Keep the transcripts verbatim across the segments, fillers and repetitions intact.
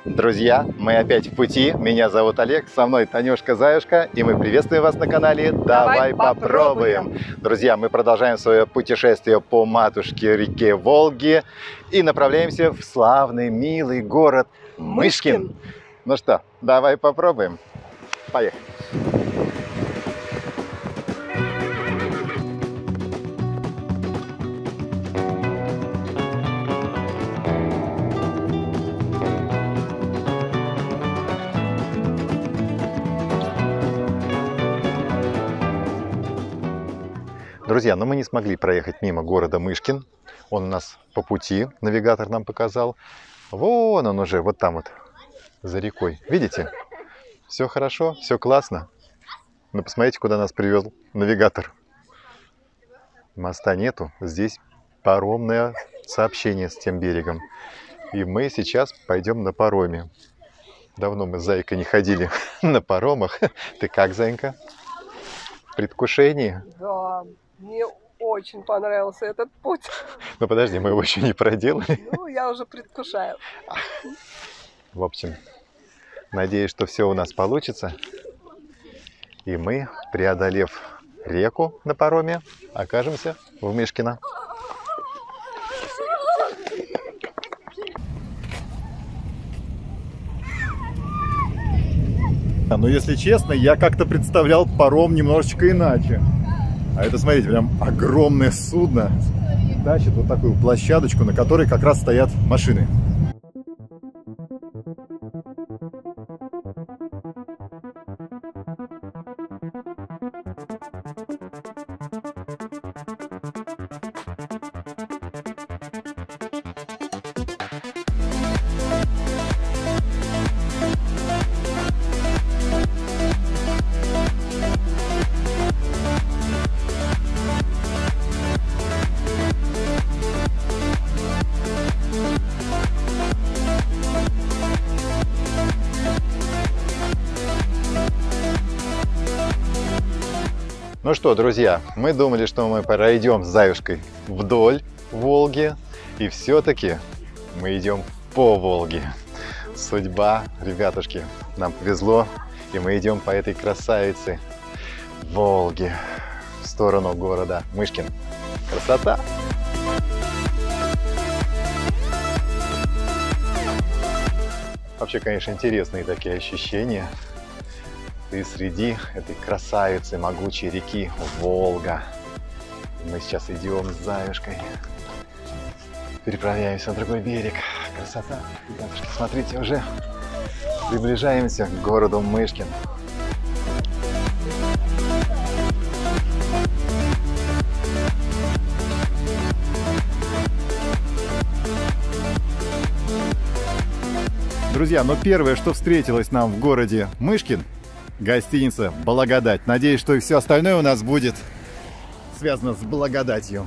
Друзья, мы опять в пути. Меня зовут Олег, со мной Танюшка-Заюшка, и мы приветствуем вас на канале «Давай, Давай попробуем». попробуем. Друзья, мы продолжаем свое путешествие по матушке реке Волге и направляемся в славный, милый город Мышкин. Мышкин. Ну что, давай попробуем. Поехали. Друзья, но мы не смогли проехать мимо города Мышкин. Он у нас по пути, навигатор нам показал. Вон он уже, вот там вот, за рекой. Видите? Все хорошо, все классно. Но посмотрите, куда нас привел навигатор. Моста нету, здесь паромное сообщение с тем берегом. И мы сейчас пойдем на пароме. Давно мы с Зайкой не ходили на паромах. Ты как, Зайка? В предвкушении? Да. Мне очень понравился этот путь. Ну подожди, мы его еще не проделали. Ну, я уже предвкушаю. В общем, надеюсь, что все у нас получится. И мы, преодолев реку на пароме, окажемся в Мышкино. Но если честно, я как-то представлял паром немножечко иначе. А это, смотрите, прям огромное судно тащит вот такую площадочку, на которой как раз стоят машины. Ну что, друзья, мы думали, что мы пройдем с Заюшкой вдоль Волги, и все-таки мы идем по Волге. Судьба, ребятушки, нам повезло, и мы идем по этой красавице Волге в сторону города Мышкин. Красота! Вообще, конечно, интересные такие ощущения. Ты среди этой красавицы могучей реки Волга. Мы сейчас идем с Заюшкой. Переправляемся на другой берег. Красота. Ребятушки, смотрите, уже приближаемся к городу Мышкин. Друзья, но первое, что встретилось нам в городе Мышкин, гостиница «Благодать». Надеюсь, что и все остальное у нас будет связано с благодатью.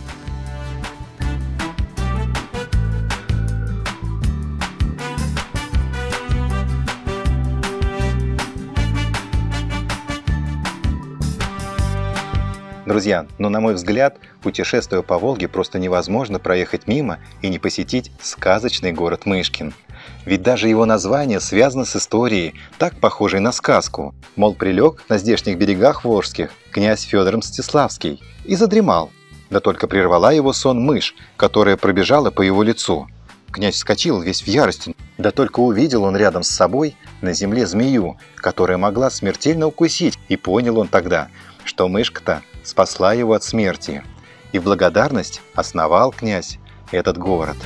Друзья, но на мой взгляд, путешествуя по Волге, просто невозможно проехать мимо и не посетить сказочный город Мышкин. Ведь даже его название связано с историей, так похожей на сказку. Мол, прилег на здешних берегах волжских князь Федор Мстиславский и задремал. Да только прервала его сон мышь, которая пробежала по его лицу. Князь вскочил весь в ярости, да только увидел он рядом с собой на земле змею, которая могла смертельно укусить, и понял он тогда, что мышка-то спасла его от смерти. И в благодарность основал князь этот город.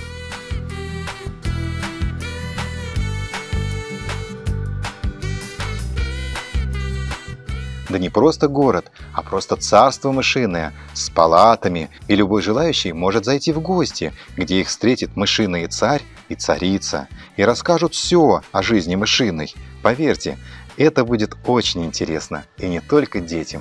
Да не просто город, а просто царство мышиное, с палатами, и любой желающий может зайти в гости, где их встретит мышиный царь и царица, и расскажут все о жизни мышиной. Поверьте, это будет очень интересно, и не только детям.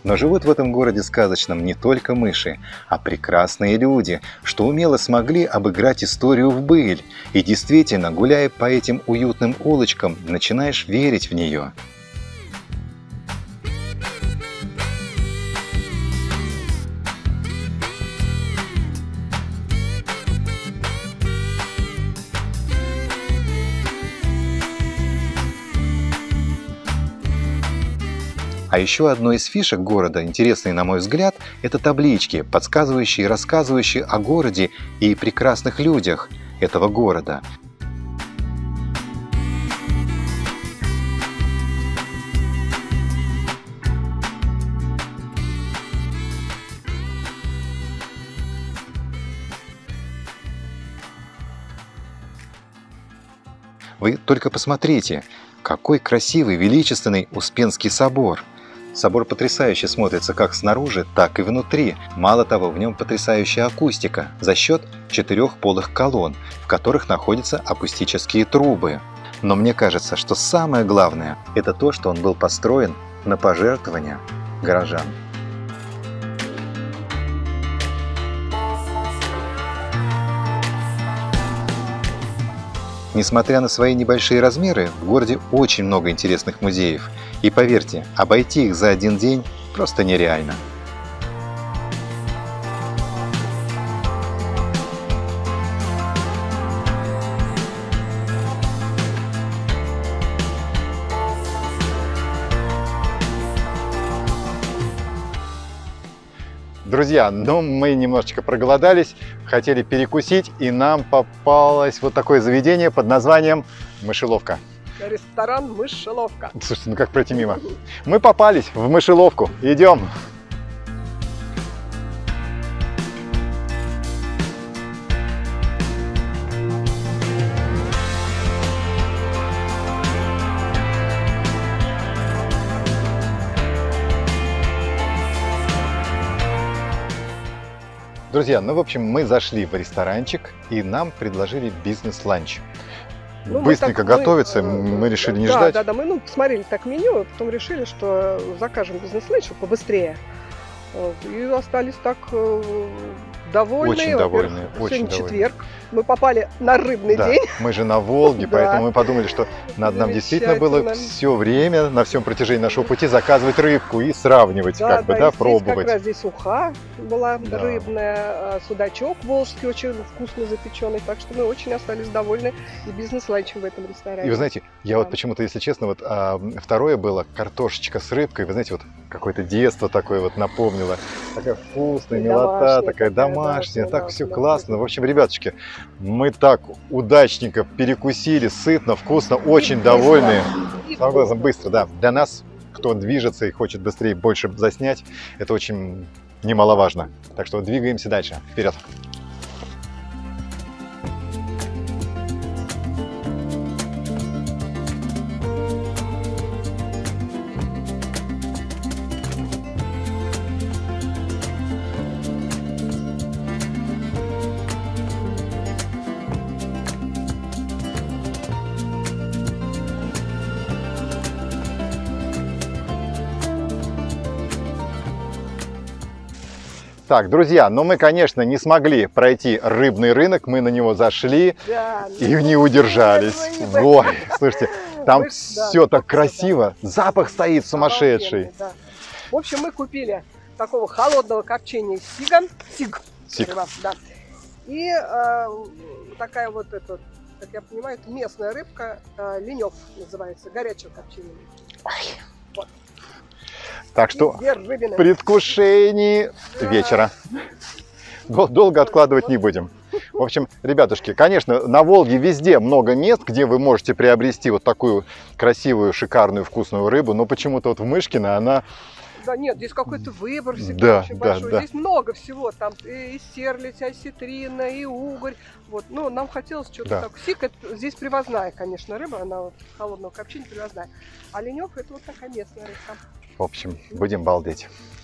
Но живут в этом городе сказочном не только мыши, а прекрасные люди, что умело смогли обыграть историю в быль. И действительно, гуляя по этим уютным улочкам, начинаешь верить в нее. А еще одной из фишек города, интересной на мой взгляд, это таблички, подсказывающие и рассказывающие о городе и прекрасных людях этого города. Вы только посмотрите, какой красивый, величественный Успенский собор. Собор потрясающе смотрится как снаружи, так и внутри. Мало того, в нем потрясающая акустика за счет четырех полых колонн, в которых находятся акустические трубы. Но мне кажется, что самое главное – это то, что он был построен на пожертвования горожан. Несмотря на свои небольшие размеры, в городе очень много интересных музеев. И поверьте, обойти их за один день просто нереально. Друзья, ну мы немножечко проголодались, хотели перекусить, и нам попалось вот такое заведение под названием «Мышеловка». Ресторан «Мышеловка». Слушайте, ну как пройти мимо? Мы попались в Мышеловку. Идем. Друзья, ну в общем мы зашли в ресторанчик и нам предложили бизнес-ланч. Ну, быстренько так, готовится, мы, мы решили не да, ждать. Да, да, мы ну, посмотрели так меню, потом решили, что закажем бизнес-ланч побыстрее. И остались так довольные. Очень довольные. Сегодня четверг. Мы попали на рыбный да, день. Мы же на Волге, да. Поэтому мы подумали, что надо нам действительно было все время, на всем протяжении нашего пути заказывать рыбку и сравнивать, да, как да, бы, да, здесь пробовать. Как раз здесь уха была да. рыбная, судачок волжский очень вкусно запеченный, так что мы очень остались довольны и бизнес-ланчем в этом ресторане. И вы знаете, я да. вот почему-то, если честно, вот а, второе было картошечка с рыбкой, вы знаете, вот какое-то детство такое вот напомнило, такая вкусная, милота, такая домашняя, да, так да, все да, классно. Да. В общем, ребятушки, мы так удачненько перекусили, сытно, вкусно, очень довольны. Самое главное, быстро, да. Для нас, кто движется и хочет быстрее, больше заснять, это очень немаловажно. Так что двигаемся дальше. Вперед! Так, друзья, но мы, конечно, не смогли пройти рыбный рынок, мы на него зашли да, и не удержались. Ой, слушайте, там мы, все да, так красиво, да. Запах стоит сумасшедший. Да. В общем, мы купили такого холодного копчения сига, сиг, сиг. Да. И э, такая вот эта, как я понимаю, это местная рыбка, э, ленёв называется, горячее копчение. Вот. Так что в предвкушении вечера. Долго откладывать не будем. В общем, ребятушки, конечно, на Волге везде много мест, где вы можете приобрести вот такую красивую, шикарную, вкусную рыбу, но почему-то вот в Мышкино она... Да нет, здесь какой-то выбор всегда да, очень да, большой. Да. Здесь много всего, там и серлядь, и осетрина, и угорь. Вот, ну, нам хотелось что-то да. так. Сик, это, здесь привозная, конечно, рыба, она вот холодного копчения привозная. А ленёв это вот такая местная рыбка. В общем, будем балдеть.